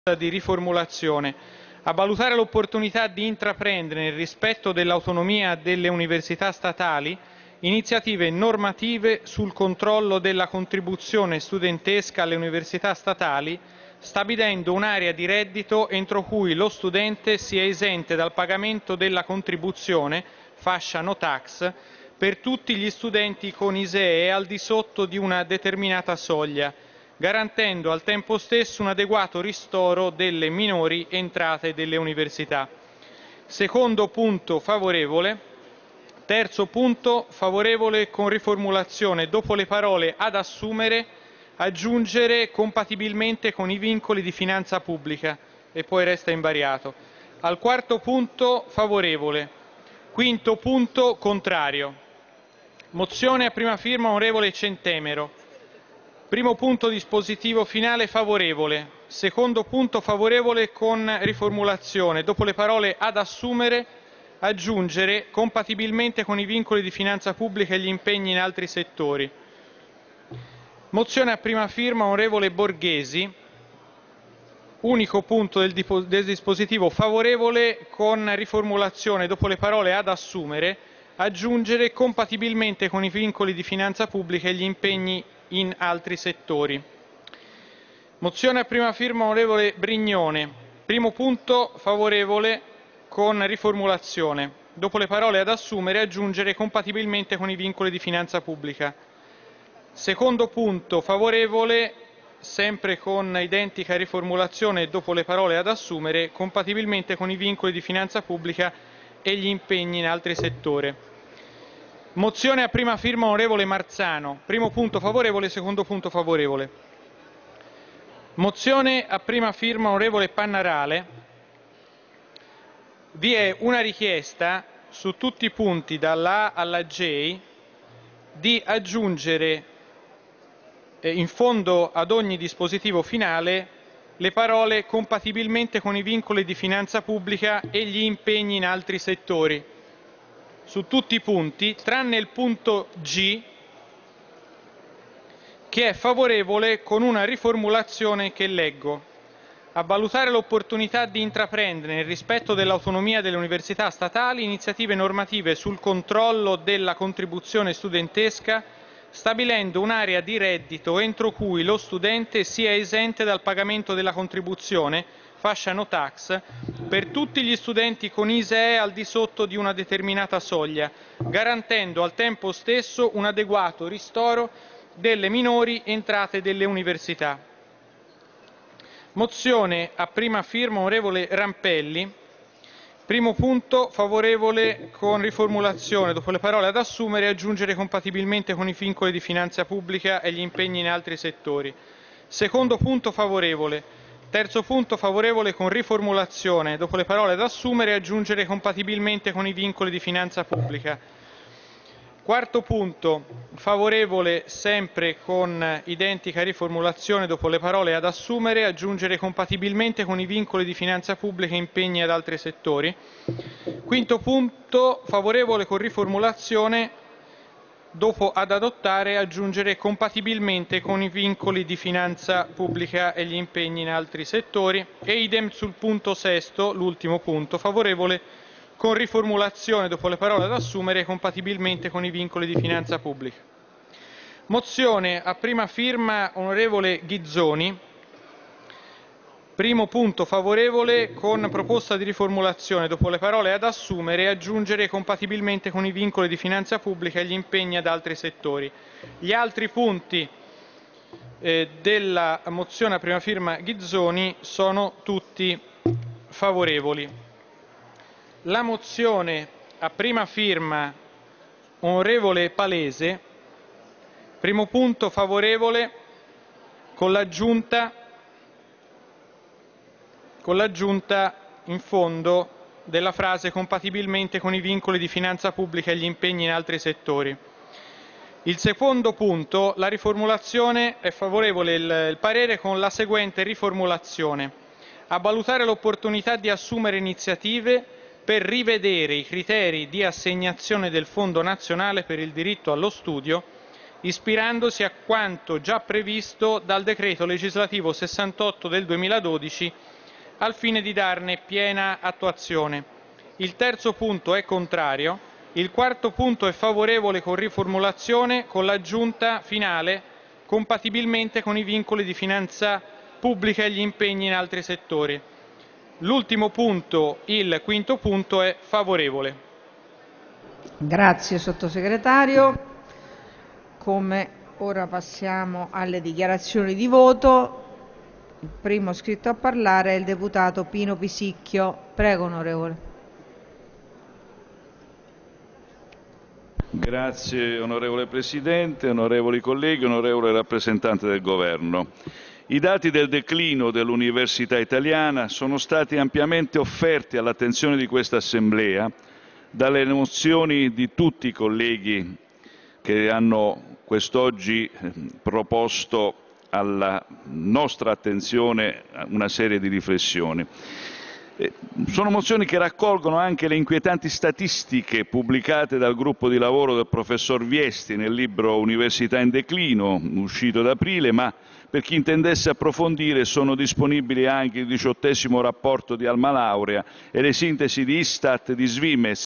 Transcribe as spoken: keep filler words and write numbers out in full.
di riformulazione, a valutare l'opportunità di intraprendere, nel rispetto dell'autonomia delle università statali, iniziative normative sul controllo della contribuzione studentesca alle università statali, stabilendo un'area di reddito entro cui lo studente sia esente dal pagamento della contribuzione, fascia no tax, per tutti gli studenti con I S E E al di sotto di una determinata soglia, garantendo al tempo stesso un adeguato ristoro delle minori entrate delle università. Secondo punto favorevole. Terzo punto favorevole con riformulazione: dopo le parole "ad assumere" aggiungere "compatibilmente con i vincoli di finanza pubblica" e poi resta invariato. Al quarto punto favorevole. Quinto punto contrario. Mozione a prima firma onorevole Centemero. Primo punto dispositivo finale favorevole. Secondo punto favorevole con riformulazione: dopo le parole "ad assumere" aggiungere "compatibilmente con i vincoli di finanza pubblica e gli impegni in altri settori". Mozione a prima firma onorevole Borghesi. Unico punto del, del dispositivo favorevole con riformulazione: dopo le parole "ad assumere" aggiungere "compatibilmente con i vincoli di finanza pubblica e gli impegni in altri settori". Mozione a prima firma onorevole Brignone. Primo punto favorevole con riformulazione: dopo le parole "ad assumere" aggiungere "compatibilmente con i vincoli di finanza pubblica". Secondo punto favorevole, sempre con identica riformulazione: dopo le parole "ad assumere" compatibilmente con i vincoli di finanza pubblica e gli impegni in altri settori. Mozione a prima firma onorevole Marzano. Primo punto favorevole, secondo punto favorevole. Mozione a prima firma onorevole Pannarale. Vi è una richiesta su tutti i punti dalla A alla J di aggiungere eh, in fondo ad ogni dispositivo finale le parole "compatibilmente con i vincoli di finanza pubblica e gli impegni in altri settori". Su tutti i punti, tranne il punto G, che è favorevole con una riformulazione che leggo: a valutare l'opportunità di intraprendere, nel rispetto dell'autonomia delle università statali, iniziative normative sul controllo della contribuzione studentesca, stabilendo un'area di reddito entro cui lo studente sia esente dal pagamento della contribuzione, fascia no tax, per tutti gli studenti con I S E E al di sotto di una determinata soglia, garantendo al tempo stesso un adeguato ristoro delle minori entrate delle università. Mozione a prima firma onorevole Rampelli. Primo punto favorevole con riformulazione: dopo le parole "ad assumere" aggiungere "compatibilmente con i vincoli di finanza pubblica e gli impegni in altri settori". Secondo punto favorevole. Terzo punto favorevole con riformulazione: dopo le parole "ad assumere" aggiungere "compatibilmente con i vincoli di finanza pubblica". Quarto punto favorevole, sempre con identica riformulazione: dopo le parole "ad assumere" aggiungere "compatibilmente con i vincoli di finanza pubblica e impegni ad altri settori". Quinto punto favorevole con riformulazione: dopo "ad adottare" aggiungere "compatibilmente con i vincoli di finanza pubblica e gli impegni in altri settori". E idem sul punto sesto, l'ultimo punto, favorevole con riformulazione: dopo le parole "ad assumere" compatibilmente con i vincoli di finanza pubblica. Mozione a prima firma onorevole Ghizzoni. Primo punto favorevole con proposta di riformulazione: dopo le parole "ad assumere" aggiungere "compatibilmente con i vincoli di finanza pubblica e gli impegni ad altri settori". Gli altri punti eh, della mozione a prima firma Ghizzoni sono tutti favorevoli. La mozione a prima firma onorevole Palese. Primo punto favorevole con l'aggiunta con l'aggiunta in fondo della frase "compatibilmente con i vincoli di finanza pubblica e gli impegni in altri settori". Il secondo punto, la riformulazione è favorevole il, il parere con la seguente riformulazione: a valutare l'opportunità di assumere iniziative per rivedere i criteri di assegnazione del Fondo nazionale per il diritto allo studio, ispirandosi a quanto già previsto dal decreto legislativo sessantotto del duemiladodici al fine di darne piena attuazione. Il terzo punto è contrario. Il quarto punto è favorevole con riformulazione con l'aggiunta finale compatibilmente con i vincoli di finanza pubblica e gli impegni in altri settori. L'ultimo punto, il quinto punto, è favorevole. Grazie Sottosegretario. Come ora passiamo alle dichiarazioni di voto. Il primo iscritto a parlare è il deputato Pino Pisicchio. Prego, onorevole. Grazie onorevole Presidente, onorevoli colleghi, onorevole rappresentante del Governo. I dati del declino dell'università italiana sono stati ampiamente offerti all'attenzione di questa Assemblea dalle mozioni di tutti i colleghi che hanno quest'oggi proposto alla nostra attenzione una serie di riflessioni. Sono mozioni che raccolgono anche le inquietanti statistiche pubblicate dal gruppo di lavoro del professor Viesti nel libro Università in declino, uscito ad aprile, ma per chi intendesse approfondire sono disponibili anche il diciottesimo rapporto di Alma Laurea e le sintesi di Istat, di Svimes